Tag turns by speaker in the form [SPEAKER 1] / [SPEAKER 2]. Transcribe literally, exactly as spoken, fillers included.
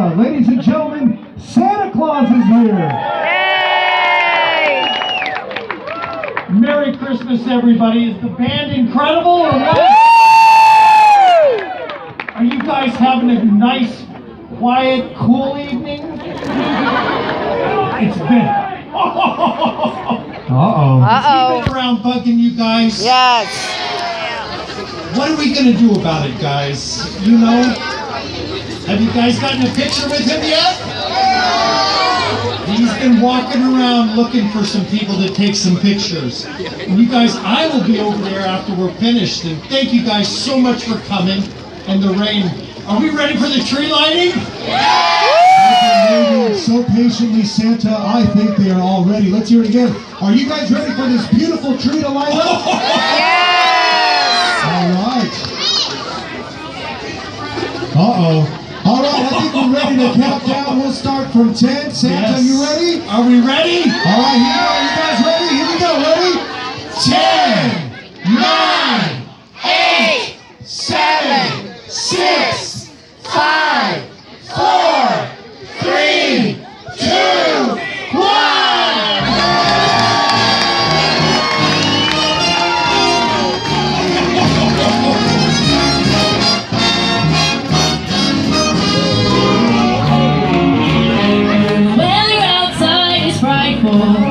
[SPEAKER 1] Mikala. Ladies and gentlemen, Santa Claus is here.
[SPEAKER 2] Yay! Merry Christmas, everybody. Is the band incredible or what? Are you guys having a nice, quiet, cool evening? It's been.
[SPEAKER 1] Uh-oh.
[SPEAKER 2] Uh-oh. We've been around bugging you guys.
[SPEAKER 3] Yes.
[SPEAKER 2] What are we going to do about it, guys? You know? Have you guys gotten a picture with him yet? He's been walking around looking for some people to take some pictures. And you guys, I will be over there after we're finished. And thank you guys so much for coming. And the rain. Are we ready for the tree lighting?
[SPEAKER 1] Waiting so patiently, Santa. I think they are all ready. Let's hear it again. Are you guys ready for this beautiful tree to light up?
[SPEAKER 3] Yes!
[SPEAKER 1] All right. Uh-oh. All right, I think we're ready to count down. We'll start from ten. Santa,
[SPEAKER 2] Yes.
[SPEAKER 1] you ready?
[SPEAKER 2] Are we ready?
[SPEAKER 1] All right, here we go. You guys ready? Here we go. Ready? ten, nine, eight, seven, six, five, four, three, two, one.
[SPEAKER 4] Weather outside is frightful.